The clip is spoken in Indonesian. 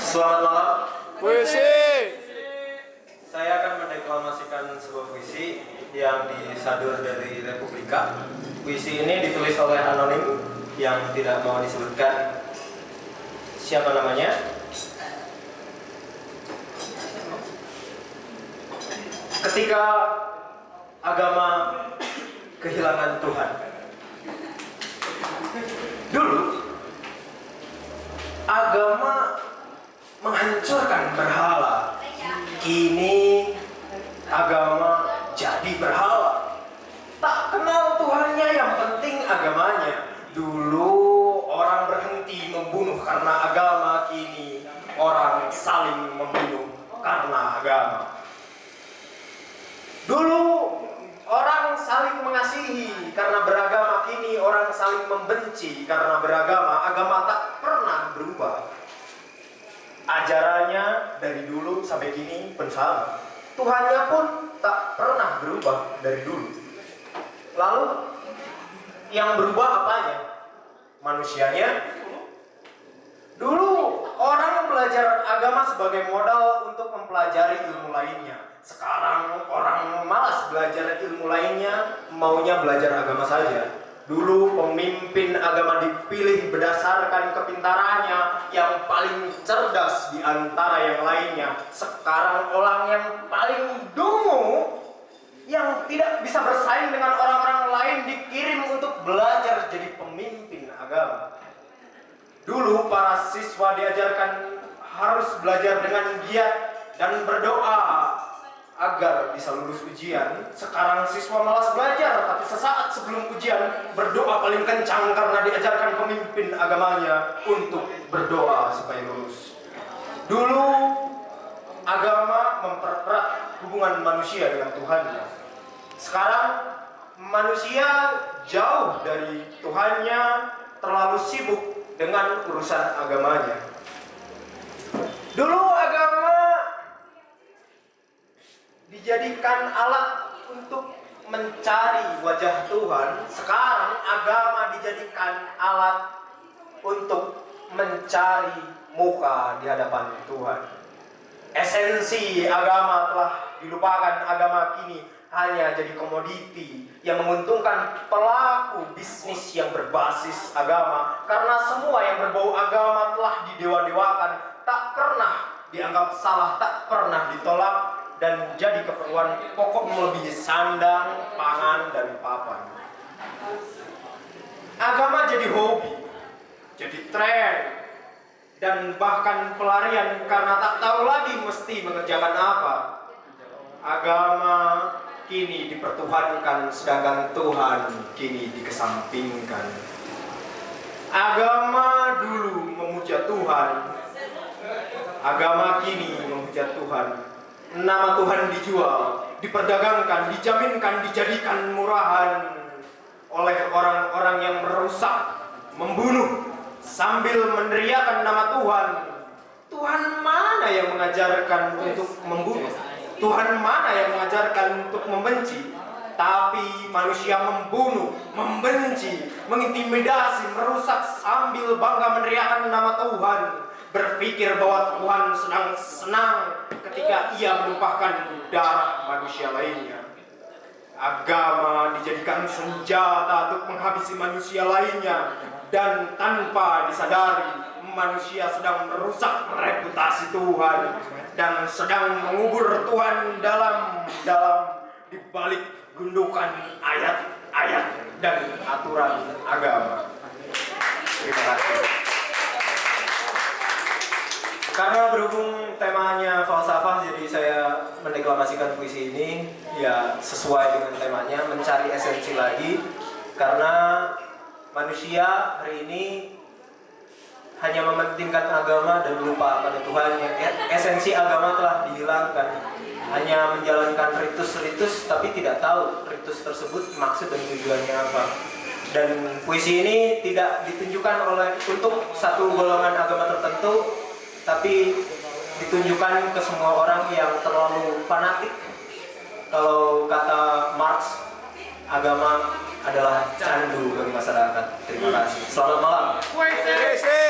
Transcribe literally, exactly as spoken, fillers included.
Selamat malam. Puisi. Saya akan mendeklamasikan sebuah puisi yang disadur dari Republika. Puisi ini ditulis oleh anonim yang tidak mau disebutkan siapa namanya. Ketika agama kehilangan Tuhan. Dulu agama menghancurkan berhala. Kini agama jadi berhala. Tak kenal Tuhannya, yang penting agamanya. Dulu orang berhenti membunuh karena agama, kini orang saling membunuh karena agama. Dulu orang saling mengasihi karena beragama, kini orang saling membenci karena beragama. Agama tak pernah berubah. Ajarannya dari dulu sampai kini pun sama. Tuhannya pun tak pernah berubah dari dulu. Lalu yang berubah apanya? Manusianya. Dulu orang belajar agama sebagai modal untuk mempelajari ilmu lainnya. Sekarang orang malas belajar ilmu lainnya, maunya belajar agama saja. Dulu pemimpin agama dipilih berdasarkan kepintarannya, yang paling cerdas di antara yang lainnya. Sekarang orang yang paling dungu, yang tidak bisa bersaing dengan orang-orang lain, dikirim untuk belajar jadi pemimpin agama. Dulu para siswa diajarkan harus belajar dengan giat dan berdoa agar bisa lulus ujian. Sekarang siswa malas belajar, tapi sesaat sebelum ujian berdoa paling kencang karena diajarkan pemimpin agamanya untuk berdoa supaya lulus. Dulu agama mempererat hubungan manusia dengan Tuhannya. Sekarang manusia jauh dari Tuhannya, terlalu sibuk dengan urusan agamanya. Dulu agama dijadikan alat untuk mencari wajah Tuhan. Sekarang agama dijadikan alat untuk mencari muka di hadapan Tuhan. Esensi agama telah dilupakan. Agama kini hanya jadi komoditi yang menguntungkan pelaku bisnis yang berbasis agama. Karena semua yang berbau agama telah didewa-dewakan, tak pernah dianggap salah, tak pernah ditolak, dan jadi keperluan pokok melebihi sandang, pangan, dan papan. Agama jadi hobi, jadi tren, dan bahkan pelarian karena tak tahu lagi mesti mengerjakan apa. Agama kini dipertuhankan, sedangkan Tuhan kini dikesampingkan. Agama dulu memuja Tuhan, agama kini memuja Tuhan. Nama Tuhan dijual, diperdagangkan, dijaminkan, dijadikan murahan oleh orang-orang yang merusak, membunuh, sambil meneriakan nama Tuhan. Tuhan mana yang mengajarkan untuk membunuh? Tuhan mana yang mengajarkan untuk membenci? Tapi manusia membunuh, membenci, mengintimidasi, merusak sambil bangga meneriakan nama Tuhan. Berpikir bahwa Tuhan sedang senang ketika ia menumpahkan darah manusia lainnya. Agama dijadikan senjata untuk menghabisi manusia lainnya, dan tanpa disadari manusia sedang merusak reputasi Tuhan dan sedang mengubur Tuhan dalam dalam di balik gundukan ayat-ayat dan aturan agama. Terima kasih. Karena berhubung temanya falsafah, jadi saya mendeklamasikan puisi ini ya sesuai dengan temanya, mencari esensi lagi. Karena manusia hari ini hanya mementingkan agama dan lupa pada Tuhan. Esensi agama telah dihilangkan. Hanya menjalankan ritus-ritus tapi tidak tahu ritus tersebut maksud dan tujuannya apa. Dan puisi ini tidak ditunjukkan oleh untuk satu golongan agama tertentu, tapi ditunjukkan ke semua orang yang terlalu fanatik. Kalau kata Marx, agama adalah candu bagi masyarakat. Terima kasih. Selamat malam.